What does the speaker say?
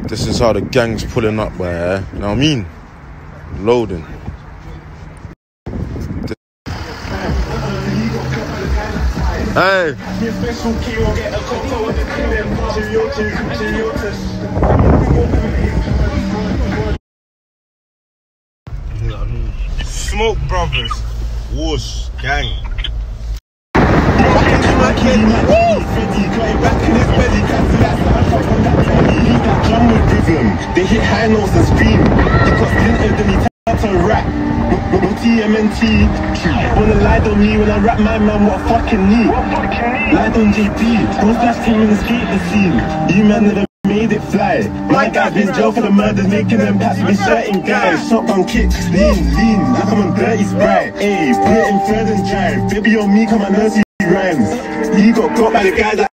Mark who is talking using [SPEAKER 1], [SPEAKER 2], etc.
[SPEAKER 1] This is how the gang's pulling up, where, you know what I mean? Loading. Hey! Smoke Brothers, Whoosh, gang.
[SPEAKER 2] They hit high notes and scream. He got splintered and he turned to rap. No TMNT. Wanna lie on me when I rap my man, what a fucking knee. Lied on JP. Don't splash team and escape the scene. You man never made it fly. My guy's been jail for the murders, making them pass me certain guys. Shotgun kicks, lean, like I'm on dirty Sprite. Ayy, put it in third and drive. Baby on me, come on nursery rhymes. He got by the guys that